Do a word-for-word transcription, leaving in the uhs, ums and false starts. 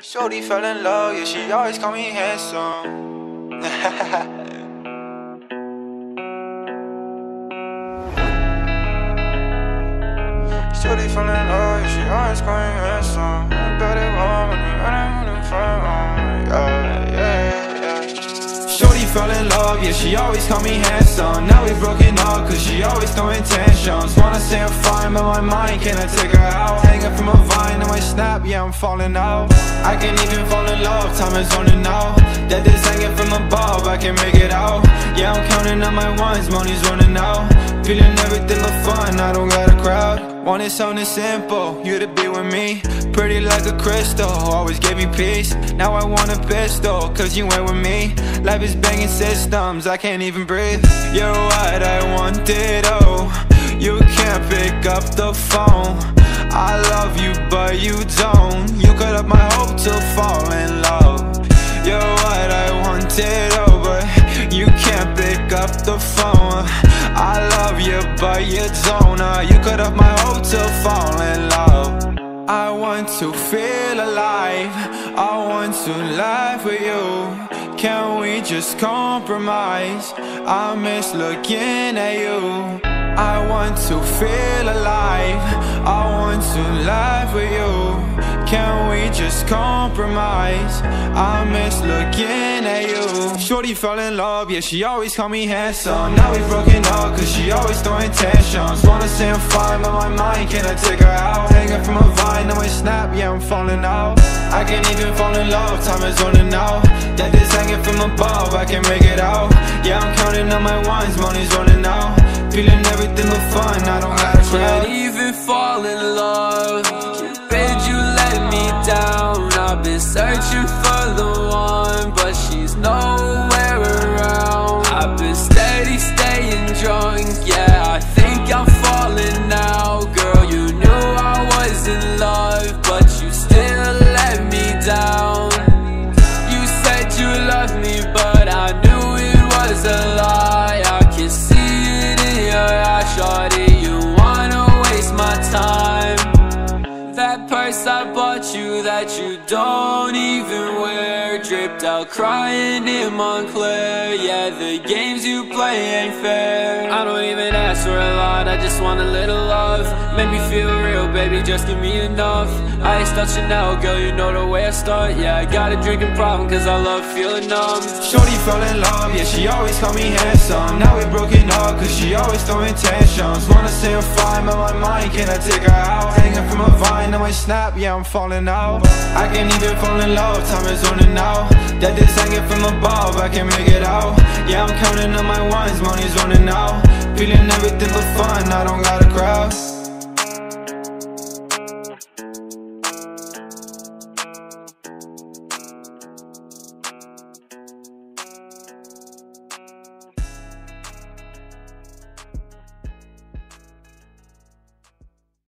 Shorty fell in love, yeah, she always call me handsome. Shorty fell in love, yeah, she always call me handsome. I bet it wrong when we run out of fun, yeah, yeah, yeah. Shorty fell in love, yeah, she always call me handsome. Now we broken up, cause she always throwing tantrums. Wanna say I'm fine, but my mind, can I take her out? Hanging from a vine, and I snap, yeah, I'm falling out. I can't even fall in love, time is running out. That this hanging from above, I can make it out. Yeah, I'm counting on my ones, money's running out. Feeling everything but fun, I don't got a crowd. Wanted something simple, you to be with me. Pretty like a crystal, always gave me peace. Now I want a pistol, cause you ain't with me. Life is banging systems, I can't even breathe. You're what I wanted, oh. You can't pick up the phone. I love you, but you don't. You cut up my hope to fall in love. You're what I wanted, oh, but you can't pick up the phone. I love you, but you don't. uh, You cut up my hope to fall in love. I want to feel alive, I want to laugh with you. Can we just compromise? I miss looking at you. I want to feel alive, I want to laugh with you. Can we just compromise? I miss looking at you. Shorty fell in love, yeah, she always call me handsome. Now we broken up, cause she always throwing tantrums. Wanna say I'm fine, but my mind, can I take her out? Hanging from a vine, now I snap, yeah, I'm falling out. I can't even fall in love, time is running out. That this hanging from above, I can make it out. Yeah, I'm counting on my ones, money's running out. Feeling everything but fun, I don't got a crowd. Can't even fall in love. Babe, you let me down. I've been searching for the one, but she's nowhere around. I've been steady staying drunk, yeah, I think I'm falling now. Girl, you knew I was in love, but you still let me down. You said you loved me, but I knew it was a lie. I can see it in your eyes, shawty, you wanna waste my time. That purse I bought you that you don't even wear, dripped out crying in Montclair. Yeah, the games you play ain't fair. I don't even ask for a lot, I just want a little love. Make me feel real, baby, just give me enough. I ain't touching now, girl, you know the way I start. Yeah, I got a drinking problem, cause I love feeling numb. Shorty fell in love, yeah, she always call me handsome. Now we broken up, cause she always throwing tantrums. Wanna say I'm fine, but my mind, can I take her out? Hanging from a vine, now I snap, yeah, I'm falling out. I can't even fall in love, time is running out. That this hanging from above, I can make it out. Yeah, I'm counting on my ones, money's running out. Feeling everything but fun, I don't got a crowd.